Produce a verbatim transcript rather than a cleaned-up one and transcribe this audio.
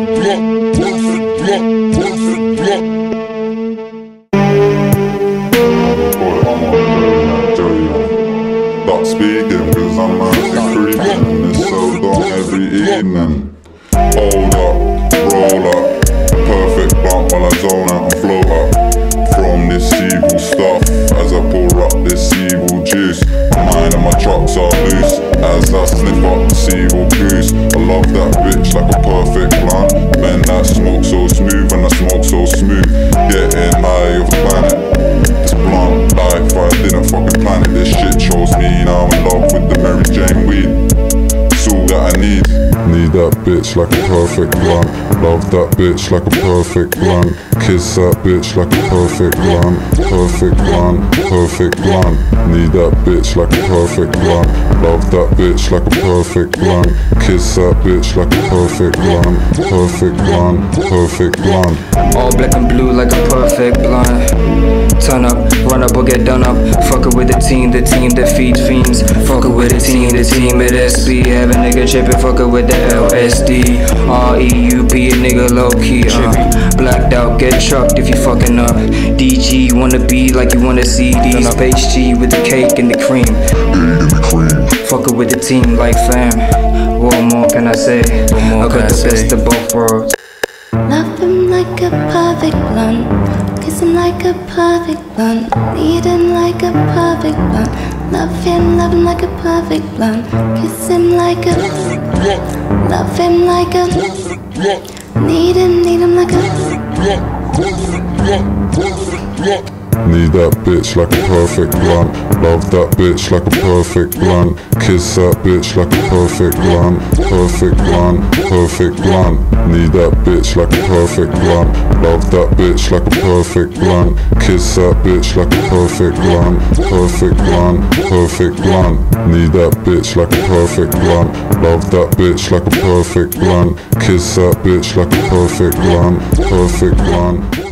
blunt, perfect blunt, perfect blunt. Stop speaking, cause I'm actually creeping in this cell down every evening. Hold up, roll up, perfect blunt while I zone out and float up from this evil stuff as I pour up this evil juice. My mind and my chops are loose as I sniff up this evil goose. I love that bitch like a perfect blunt. Man, that smoke so smooth and I smoke so smooth. Getting high off the planet. This blunt life, I didn't fucking plan it. This shit chose me, now I'm in love with the Mary Jane weed. It's all that I need. Need that bitch like a perfect blunt. Love that bitch like a perfect blunt. Kiss that bitch like a perfect blunt. Perfect blunt, perfect blunt. Need that bitch like a perfect blunt. Love that bitch like a perfect blunt. Kiss that bitch like a perfect blunt. Perfect blunt, perfect blunt. All black and blue like a perfect blunt. Turn up, run up or get done up. Fuck it with the team, the team that feeds fiends. Fuck it with the team, the team at S B. Have a nigga trippin', fuck it with the L S D. R E U P, a nigga low key. Uh. Blacked out, get trucked if you fucking up. D G, wanna be like you wanna see these. Space G with the cake and the cream. Fuck it with the team like fam. What more can I say? I got the best of both worlds. Love him like a perfect blunt. Kiss him like a perfect blunt. Need him like a perfect blunt. Love him, love him like a perfect blunt. Kiss him like a. Love him like a. Need him, need him like a. Need that bitch like a perfect blunt. Love that bitch like a perfect blunt. Kiss that bitch like a perfect blunt. Perfect blunt, perfect blunt. Need that bitch like a perfect blunt. Love that bitch like a perfect blunt. Kiss that bitch like a perfect blunt. Perfect blunt, perfect blunt. Need that bitch like a perfect blunt. Love that bitch like a perfect blunt. Kiss that bitch like a perfect blunt. Perfect blunt.